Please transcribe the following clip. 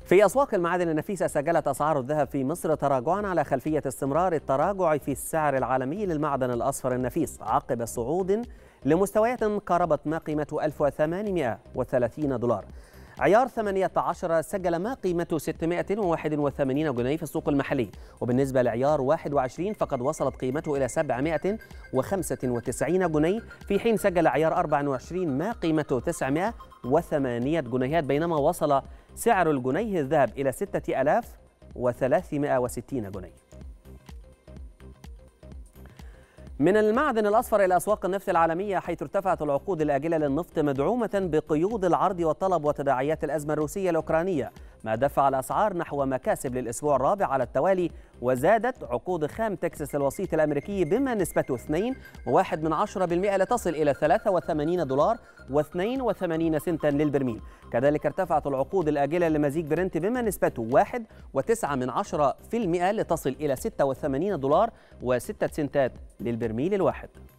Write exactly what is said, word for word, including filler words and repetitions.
في أسواق المعادن النفيسة سجلت أسعار الذهب في مصر تراجعا على خلفية استمرار التراجع في السعر العالمي للمعدن الأصفر النفيس عقب صعود لمستويات قاربت ما قيمته ألف وثمانمائة وثلاثين دولار. عيار ثمانية عشر سجل ما قيمته ستمائة وواحد وثمانين جنيه في السوق المحلي، وبالنسبة لعيار واحد وعشرين فقد وصلت قيمته إلى سبعمائة وخمسة وتسعين جنيه، في حين سجل عيار أربعة وعشرين ما قيمته تسعمائة وثمانية جنيهات، بينما وصل سعر الجنيه الذهب إلى ستة آلاف وثلاثمائة وستين جنيه. من المعدن الأصفر إلى أسواق النفط العالمية، حيث ارتفعت العقود الآجلة للنفط مدعومة بقيود العرض والطلب وتداعيات الأزمة الروسية الأوكرانية، ما دفع الأسعار نحو مكاسب للأسبوع الرابع على التوالي. وزادت عقود خام تكساس الوسيط الأمريكي بما نسبته اثنين فاصلة واحد بالمئة لتصل إلى ثلاثة وثمانين دولار واثنين وثمانين سنتا للبرميل. كذلك ارتفعت العقود الآجلة لمزيج برنت بما نسبته واحد فاصلة تسعة بالمئة لتصل إلى ستة وثمانين دولار وستة سنتات للبرميل الواحد.